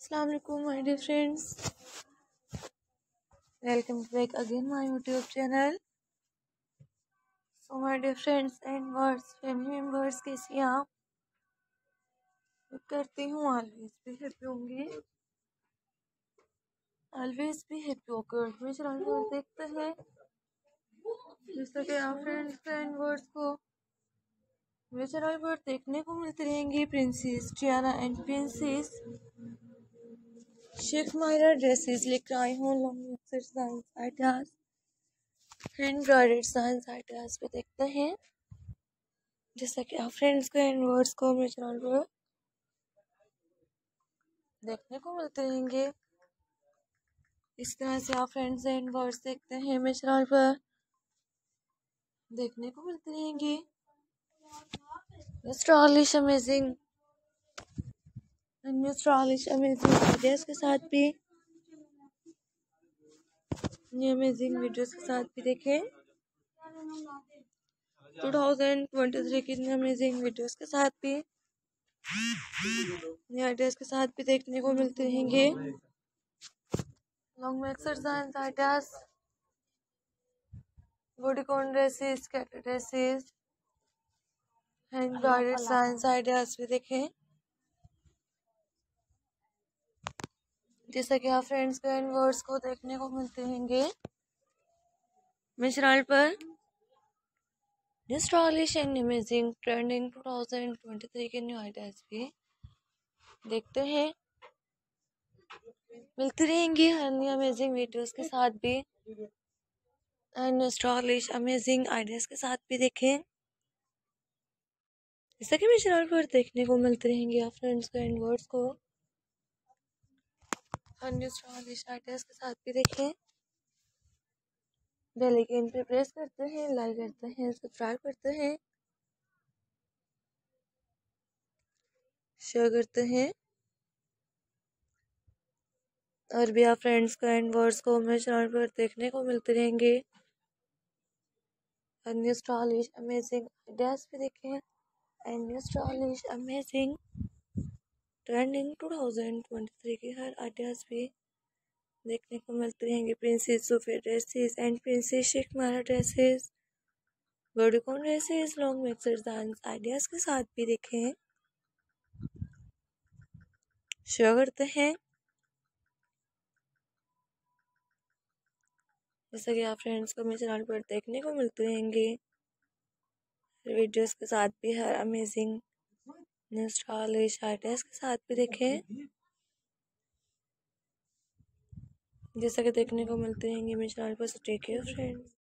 अस्सलाम वालेकुम my dear friends, welcome back again my YouTube channel. So my dear friends and words family members, कैसी हैं आप? करती हूँ ऑलवेज भी हैप्पी होंगे, ऑलवेज भी हैप्पी होकर हमें चैनल पर देखते हैं। जैसा कि आप फ्रेंड्स एंड वर्ड्स को मेरे चैनल पर देखने को मिलती रहेंगी प्रिंसेस टियाना एंड प्रिंसेस शेख मायरा ड्रेसेस लेकर आई हूँ long exercise ideas Android science ideas पे देखते हैं। जैसा कि आप फ्रेंड्स को एंड वर्ड्स को मेरे चैनल पर देखने को मिलते रहेंगे। इस तरह से आप फ्रेंड्स एंड वर्ड्स देखते हैं मेरे चैनल पर देखने को मिलते रहेंगे। स्टाइलिश अमेजिंग आइडियाज के साथ भी, न्यू अमेजिंग वीडियोस के साथ भी देखें। 2023 की न्यू अमेजिंग वीडियोस के साथ भी, न्यू आइडियाज के साथ भी देखने को मिलते रहेंगे। Long exercise ideas, bodycon dresses, cat dresses, Android science ideas भी देखें। जैसा कि आप फ्रेंड्स को एंड वर्ड्स को देखने को मिलते रहेंगे मेरे चैनल पर स्टाइलिश एंड अमेजिंग ट्रेंडिंग 2023 के न्यू आइडियाज भी देखते हैं, मिलती रहेंगी हर न्यू अमेजिंग वीडियोस के साथ भी एंड स्टाइलिश अमेजिंग आइडियाज के साथ भी देखें। जैसा कि मेरे चैनल पर देखने को मिलते रहेंगे आप फ्रेंड्स को एंड वर्ड्स को हर न्यू स्टाइलिश आइडियाज के साथ भी देखें। बेल आइकन पे प्रेस करते हैं, लाइक करते हैं, सब्सक्राइब करते हैं, शेयर करते हैं। और भी आप फ्रेंड्स को एंड वर्ड्स को मेरे चैनल पर देखने को मिलते रहेंगे। न्यू स्टाइलिश अमेजिंग आइडियाज भी देखें and new stylish amazing trending 2023 के हर आइडियाज भी देखने को मिलते रहेंगे। प्रिंसेस सोफे ड्रेसेस एंड प्रिंसेस शेख मारा dresses, bodycon dresses, long exercise ideas के साथ भी देखें, शेयर करते हैं। जैसा कि आप फ्रेंड्स को मेरे चैनल पर देखने को मिलते रहेंगे वीडियोस के साथ भी हर अमेजिंग न्यू स्टाइलिश आइडियाज के साथ भी देखें। जैसा कि देखने को मिलते रहेंगे मेरे चैनल पर। So take care friends.